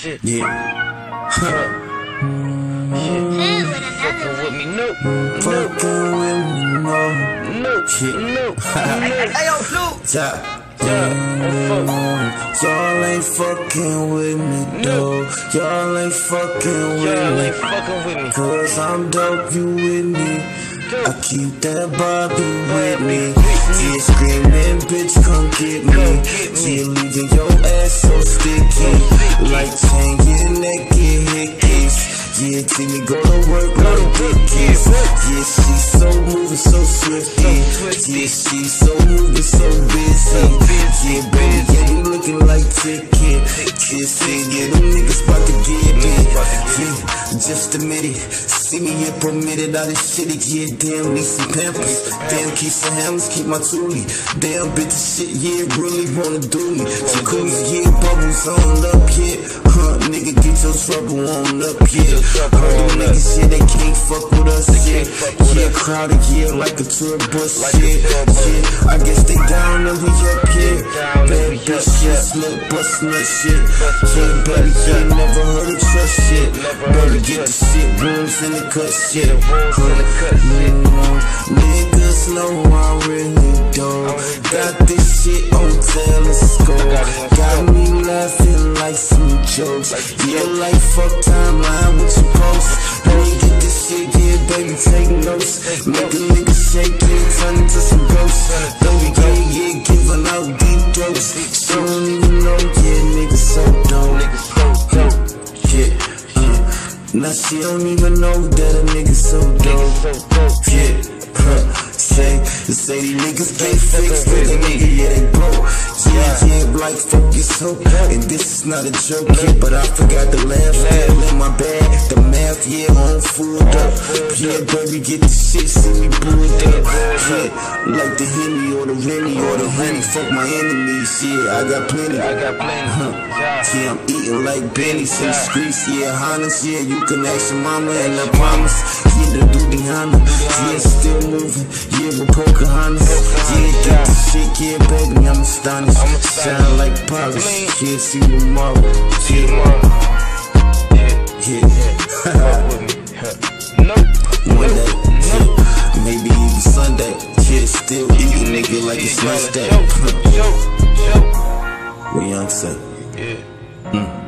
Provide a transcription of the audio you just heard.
shit. Yeah. Fucking with me, no. Fucking with me, no. No. Shit. No. Hey, yo, Blue. Top. Yeah. Y'all ain't fucking with me, though. Y'all ain't fucking Y'all ain't with fucking with me. me. Cause I'm dope, you with me. I keep that Bobby with me. Yeah, screaming, bitch, come get me. Yeah, leaving your ass so sticky. Like chain, your neck get hickeys. Yeah, see me go to work like dickies. Yeah, she so moving so swifty. Yeah, she so moving so busy. Yeah, baby, yeah, you looking like ticket. Kissy, yeah, them niggas about to get me. Yeah, just admit it. See me here permitted all this shit. Yeah, damn, need some pampers. Damn, keep some hammers, keep my toolie. Damn, bitch, shit, yeah, really wanna do me. Jacuzzi, yeah, bubbles on up, yeah. Nigga, get your trouble on up, yeah. Heard them niggas, yeah, they can't fuck with us, yeah. Yeah, crowded, yeah, like a tour bus, yeah. Yeah, I guess they down and we up, yeah. Bad bitch, yeah, slut, bustin' that shit. Yeah, baby, yeah, never heard of trust shit. Baby, get the shit, rooms in the cut shit. Niggas know I really don't. Got this shit on telescope. Got me laughing like some jokes. Yeah, like fuck timeline with your post. Let me get this shit, yeah, baby, take notes. Make a nigga shake it, turn into some ghosts. Baby, yeah, giving out deep throats. She don't even know, yeah, nigga so dope. Yeah, now she don't even know that a nigga so dope. Yeah. Say these niggas can't fix it, the nigga, yeah, they broke. Yeah, like focus hope. And this is not a joke, yeah, but I forgot to laugh. Still in my bag, the math, yeah, on food up. Yeah, baby, get the shit, see me pulled up. Yeah, like the Henny or the Rennie or the Henny. Fuck my enemies, yeah, I got plenty. Yeah, I'm eating like Benny, some streets, yeah, Honest, yeah, you can ask your mama and I promise. Yeah, the duty Honda, yeah, still moving, yeah, with Pocahontas. Yeah, get the shit, yeah, baby, I'm astonished. Shine like polish, yeah, see tomorrow. One day, yeah, maybe even Sunday. Yeah, still eating nigga like it's lunch day. We young say.